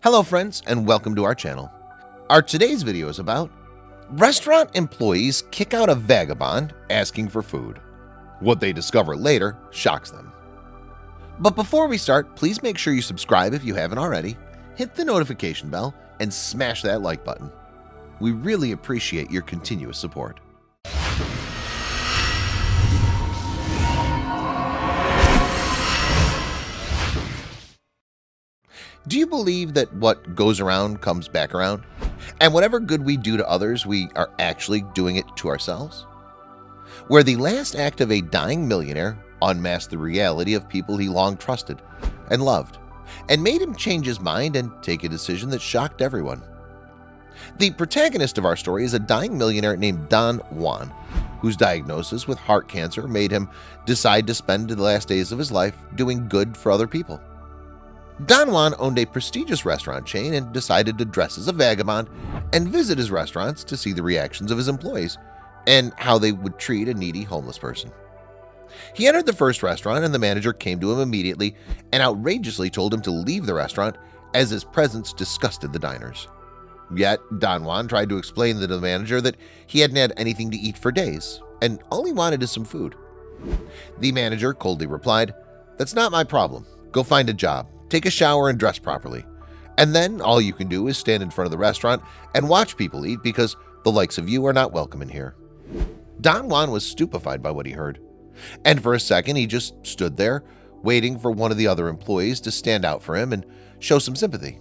Hello friends and welcome to our channel. Our today's video is about restaurant employees kick out a vagabond asking for food. What they discover later shocks them. But before we start, please make sure you subscribe if you haven't already, hit the notification bell, and smash that like button. We really appreciate your continuous support. Do you believe that what goes around comes back around? And whatever good we do to others, we are actually doing it to ourselves? Where the last act of a dying millionaire unmasked the reality of people he long trusted and loved, and made him change his mind and take a decision that shocked everyone. The protagonist of our story is a dying millionaire named Don Juan, whose diagnosis with heart cancer made him decide to spend the last days of his life doing good for other people. Don Juan owned a prestigious restaurant chain and decided to dress as a vagabond and visit his restaurants to see the reactions of his employees and how they would treat a needy homeless person. He entered the first restaurant and the manager came to him immediately and outrageously told him to leave the restaurant as his presence disgusted the diners. Yet Don Juan tried to explain to the manager that he hadn't had anything to eat for days and all he wanted is some food. The manager coldly replied, "That's not my problem. Go find a job. Take a shower and dress properly. And then all you can do is stand in front of the restaurant and watch people eat because the likes of you are not welcome in here." Don Juan was stupefied by what he heard. And for a second, he just stood there, waiting for one of the other employees to stand out for him and show some sympathy.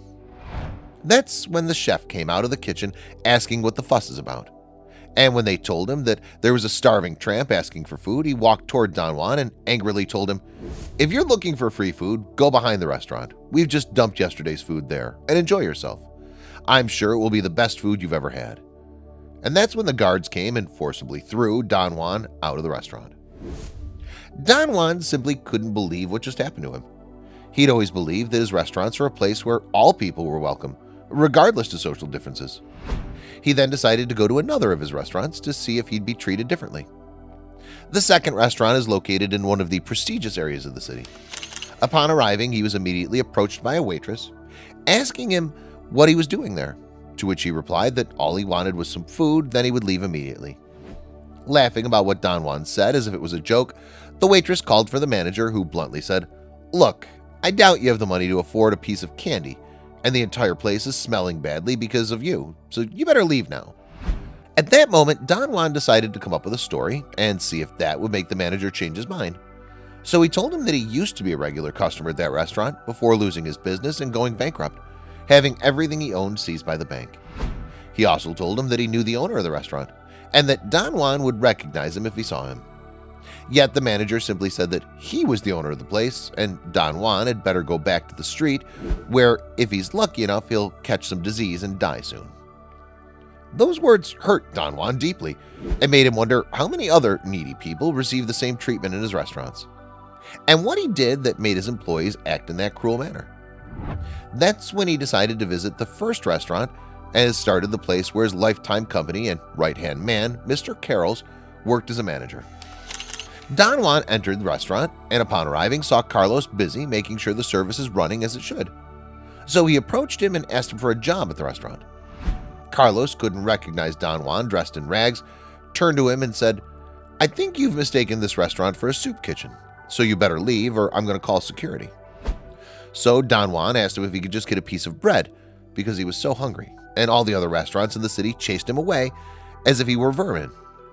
That's when the chef came out of the kitchen asking what the fuss is about. And when they told him that there was a starving tramp asking for food, he walked toward Don Juan and angrily told him, "If you're looking for free food, go behind the restaurant. We've just dumped yesterday's food there and enjoy yourself. I'm sure it will be the best food you've ever had." And that's when the guards came and forcibly threw Don Juan out of the restaurant. Don Juan simply couldn't believe what just happened to him. He'd always believed that his restaurants were a place where all people were welcome, regardless of social differences. He then decided to go to another of his restaurants to see if he'd be treated differently. The second restaurant is located in one of the prestigious areas of the city. Upon arriving, he was immediately approached by a waitress, asking him what he was doing there, to which he replied that all he wanted was some food, then he would leave immediately. Laughing about what Don Juan said as if it was a joke, the waitress called for the manager, who bluntly said, "Look, I doubt you have the money to afford a piece of candy, and the entire place is smelling badly because of you, so you better leave now." At that moment, Don Juan decided to come up with a story and see if that would make the manager change his mind. So he told him that he used to be a regular customer at that restaurant before losing his business and going bankrupt, having everything he owned seized by the bank. He also told him that he knew the owner of the restaurant and that Don Juan would recognize him if he saw him. Yet the manager simply said that he was the owner of the place and Don Juan had better go back to the street where, if he's lucky enough, he'll catch some disease and die soon. Those words hurt Don Juan deeply and made him wonder how many other needy people receive the same treatment in his restaurants, and what he did that made his employees act in that cruel manner. That's when he decided to visit the first restaurant and started the place where his lifetime company and right-hand man, Mr. Carroll's, worked as a manager. Don Juan entered the restaurant and upon arriving saw Carlos busy making sure the service is running as it should. So he approached him and asked him for a job at the restaurant. Carlos couldn't recognize Don Juan dressed in rags, turned to him and said, "I think you've mistaken this restaurant for a soup kitchen, so you better leave or I'm going to call security." So Don Juan asked him if he could just get a piece of bread because he was so hungry, and all the other restaurants in the city chased him away as if he were vermin.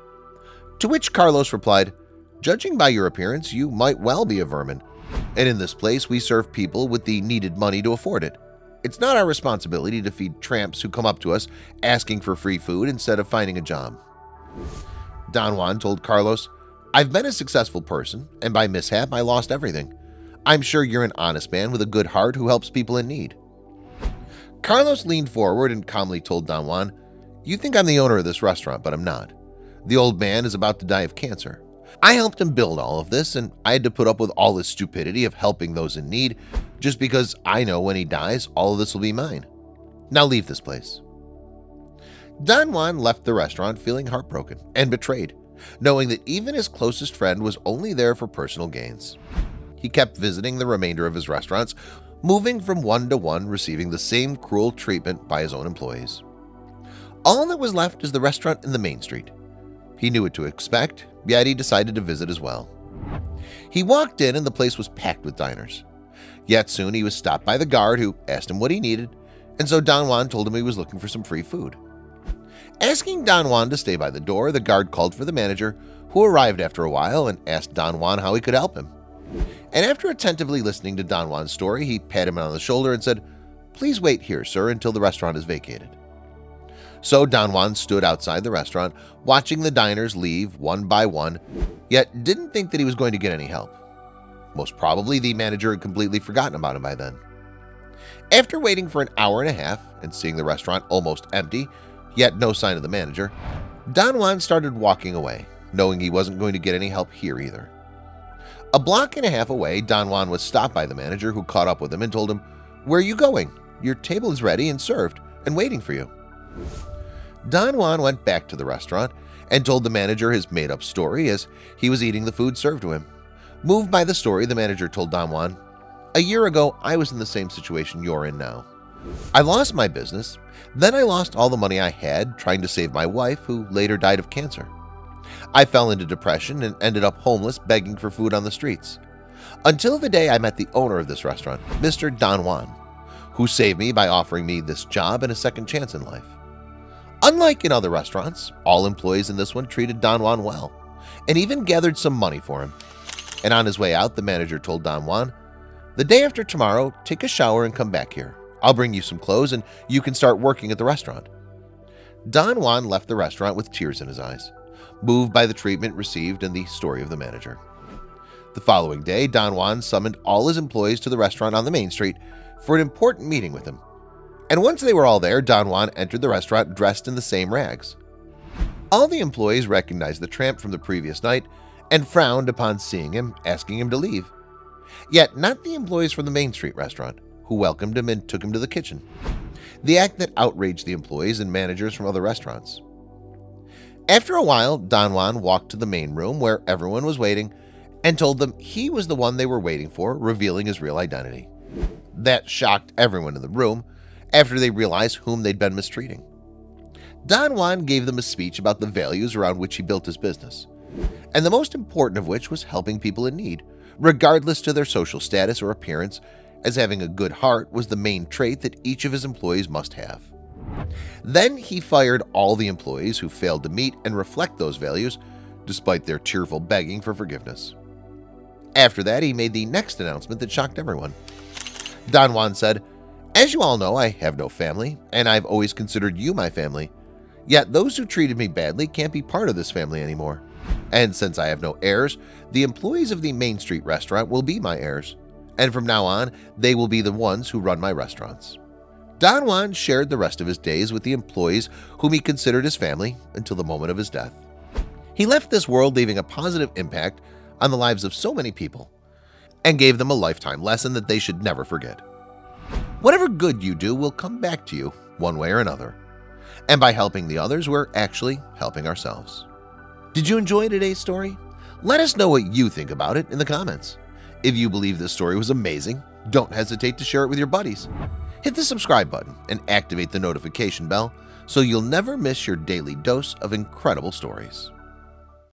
To which Carlos replied, "Judging by your appearance, you might well be a vermin, and in this place we serve people with the needed money to afford it. It's not our responsibility to feed tramps who come up to us asking for free food instead of finding a job." Don Juan told Carlos, "I've been a successful person, and by mishap I lost everything. I'm sure you're an honest man with a good heart who helps people in need." Carlos leaned forward and calmly told Don Juan, "You think I'm the owner of this restaurant, but I'm not. The old man is about to die of cancer. I helped him build all of this, and I had to put up with all this stupidity of helping those in need just because I know when he dies, all of this will be mine. Now leave this place." Don Juan left the restaurant feeling heartbroken and betrayed, knowing that even his closest friend was only there for personal gains. He kept visiting the remainder of his restaurants, moving from one to one, receiving the same cruel treatment by his own employees. All that was left is the restaurant in the main street. He knew what to expect, yet he decided to visit as well. He walked in and the place was packed with diners. Yet soon he was stopped by the guard, who asked him what he needed, and so Don Juan told him he was looking for some free food. Asking Don Juan to stay by the door, the guard called for the manager, who arrived after a while and asked Don Juan how he could help him. And after attentively listening to Don Juan's story, he patted him on the shoulder and said, "Please wait here, sir, until the restaurant is vacated." So Don Juan stood outside the restaurant, watching the diners leave one by one, yet didn't think that he was going to get any help. Most probably the manager had completely forgotten about him by then. After waiting for an hour and a half and seeing the restaurant almost empty, yet no sign of the manager, Don Juan started walking away, knowing he wasn't going to get any help here either. A block and a half away, Don Juan was stopped by the manager, who caught up with him and told him, "Where are you going? Your table is ready and served and waiting for you." Don Juan went back to the restaurant and told the manager his made-up story as he was eating the food served to him. Moved by the story, the manager told Don Juan, "A year ago, I was in the same situation you're in now. I lost my business, then I lost all the money I had trying to save my wife, who later died of cancer. I fell into depression and ended up homeless, begging for food on the streets. Until the day I met the owner of this restaurant, Mr. Don Juan, who saved me by offering me this job and a second chance in life. Unlike in other restaurants, all employees in this one treated Don Juan well and even gathered some money for him." And on his way out, the manager told Don Juan, "The day after tomorrow, take a shower and come back here. I'll bring you some clothes and you can start working at the restaurant." Don Juan left the restaurant with tears in his eyes, moved by the treatment received and the story of the manager. The following day, Don Juan summoned all his employees to the restaurant on the main street for an important meeting with him. And once they were all there, Don Juan entered the restaurant dressed in the same rags. All the employees recognized the tramp from the previous night and frowned upon seeing him, asking him to leave. Yet not the employees from the Main Street restaurant, who welcomed him and took him to the kitchen, the act that outraged the employees and managers from other restaurants. After a while, Don Juan walked to the main room where everyone was waiting and told them he was the one they were waiting for, revealing his real identity. That shocked everyone in the room after they realized whom they'd been mistreating. Don Juan gave them a speech about the values around which he built his business, and the most important of which was helping people in need, regardless to their social status or appearance, as having a good heart was the main trait that each of his employees must have. Then he fired all the employees who failed to meet and reflect those values, despite their tearful begging for forgiveness. After that, he made the next announcement that shocked everyone. Don Juan said, "As you all know, I have no family, and I've always considered you my family. Yet those who treated me badly can't be part of this family anymore. And since I have no heirs, the employees of the Main Street restaurant will be my heirs. And from now on, they will be the ones who run my restaurants." Don Juan shared the rest of his days with the employees whom he considered his family until the moment of his death. He left this world leaving a positive impact on the lives of so many people and gave them a lifetime lesson that they should never forget. Whatever good you do will come back to you one way or another. And by helping the others, we're actually helping ourselves. Did you enjoy today's story? Let us know what you think about it in the comments. If you believe this story was amazing, don't hesitate to share it with your buddies. Hit the subscribe button and activate the notification bell so you'll never miss your daily dose of incredible stories.